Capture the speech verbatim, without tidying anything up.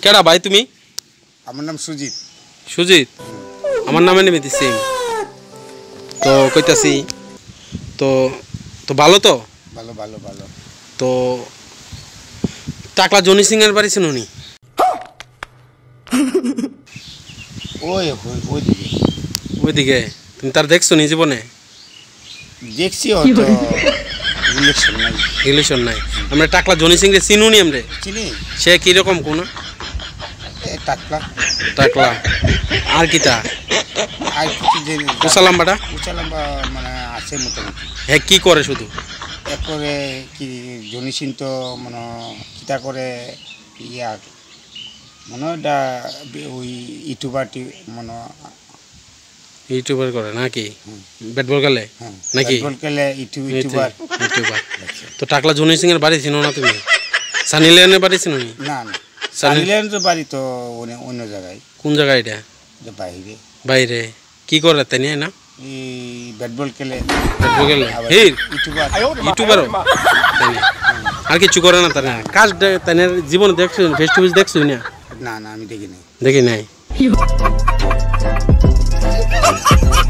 কেডা ভাই তুমি? আমার নাম সুজিত। সুজিত? আমার নাম নিমিতি সিং। তো কইতাছি তো তো ভালো তো? ভালো ভালো ভালো। তো টাকলা জনি সিং এর বাড়ি চিনুনি? ওই ওইদিকে। ওইদিকে তুমি তার দেখছো নি জীবনে? দেখছি হয়তো রিলেশন নাই। রিলেশন নাই। আমরা টাকলা জনি সিং রে চিনুনি আমরা? চিনি। সে কি রকম কোন? এ টাকলা। টাকলা আর কিটা? আর কিছু যে উসালাম্বাটা? উচালাম্বা মানে আছে মোটামুটি। হ্যাঁ কি করে শুধু? এরপরে কি জনি সিং তো মানে কিটা করে ইয়া মনে ওটা ওই ইউটিউবার মানে ইউটিউবার করে নাকি? ব্যাট বল খেলে নাকি? ব্যাট বল খেলে ইউটিউবার। ইউটিউবার। তো টাকলা জনি সিং এর বাড়ি চিনো না তুমি? সানি লিওনের বাড়ি চিনো নি? না না, সানি লিওনের বাড়ি তো অন্য জায়গায়। কোন জায়গায় এটা? বাইরে। বাইরে কি করে তাই না? এই ব্যাট বল খেলে। ব্যাট বল খেলে হে ইউটিউবার। ইউটিউবারও আর কিছু করে না তাই না? কাজ তাই জীবনে দেখছো ফেস টু ফেস দেখছো না? না না আমি দেখি নাই। দেখি নাই।